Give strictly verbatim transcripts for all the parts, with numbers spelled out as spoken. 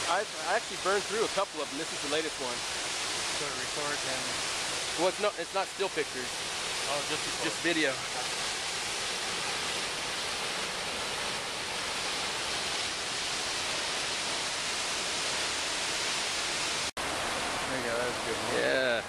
I've I actually burned through a couple of them. This is the latest one. So it records and... Well, it's not, it's not still pictures. Oh, just It's just video. There you go, that was a good one. Yeah.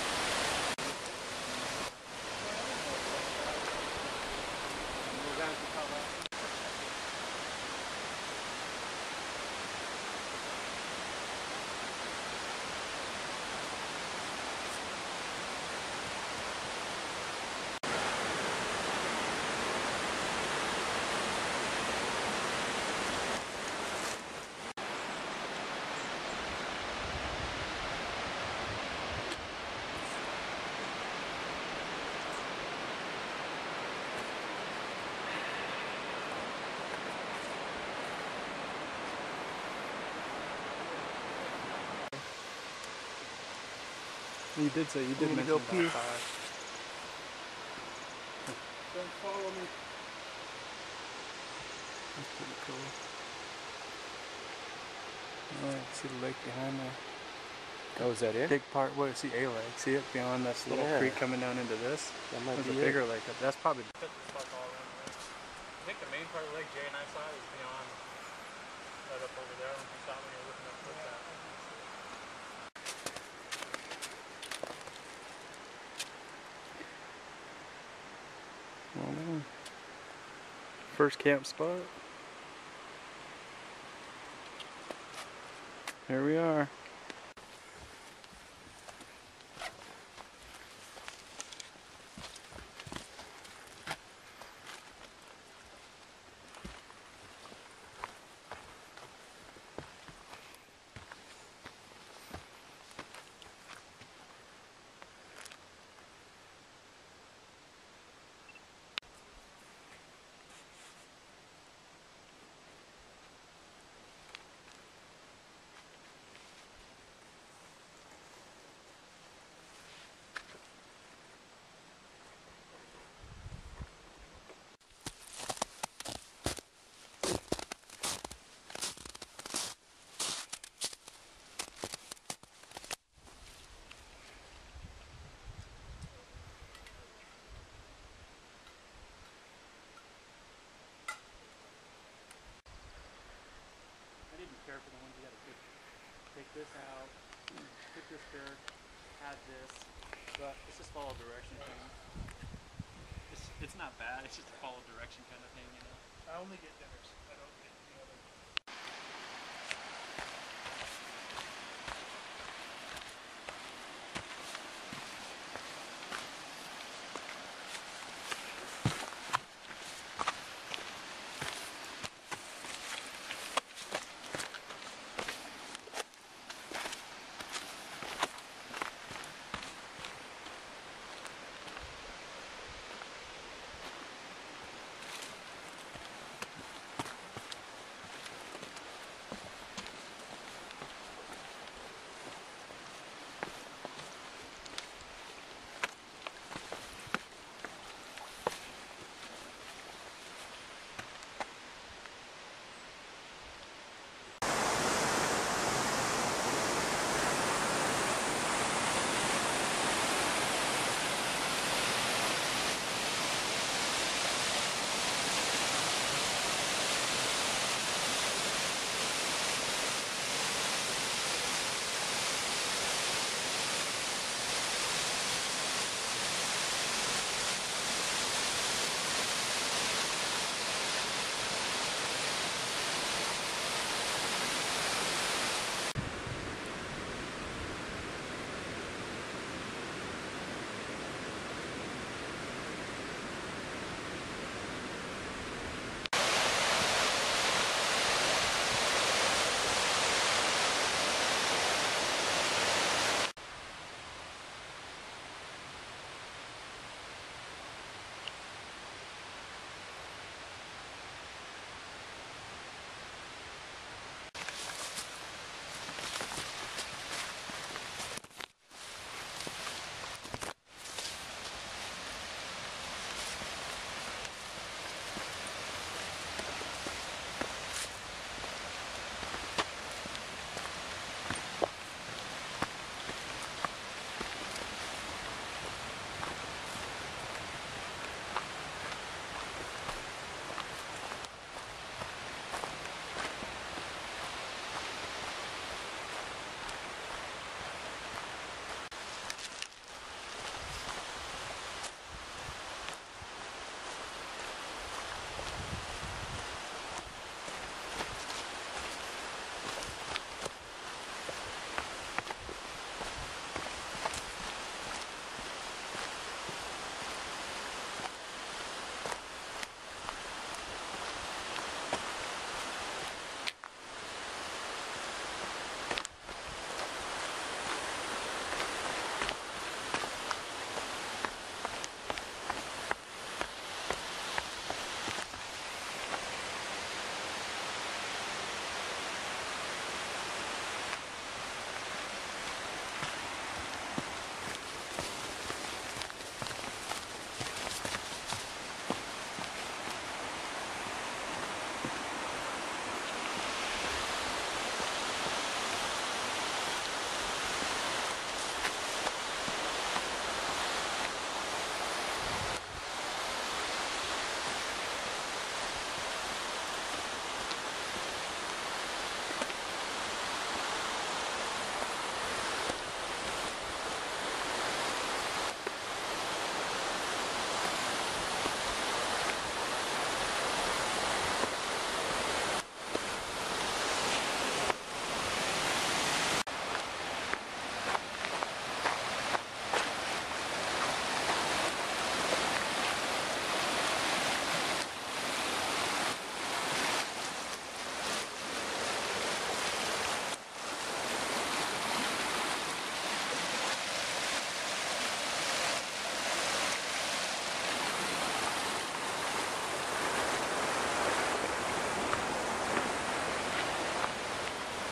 You did say, you did mention about five. Don't follow me. That's pretty cool. Oh, see the lake behind there. Oh, is that it? Big part, what, see A lake, see it beyond this little Yeah. creek coming down into this? That might There's be a bigger it. lake. That's probably... I think the main part of the lake Jay and I saw is beyond, right up over there when we saw when you were looking up towards that. Well, first camp spot. Here we are. I didn't care for the ones you gotta take, take this out, pick this dirt, add this, but it's just follow direction thing. It's, it's not bad, it's just a follow direction kind of thing, you know? I only get dinner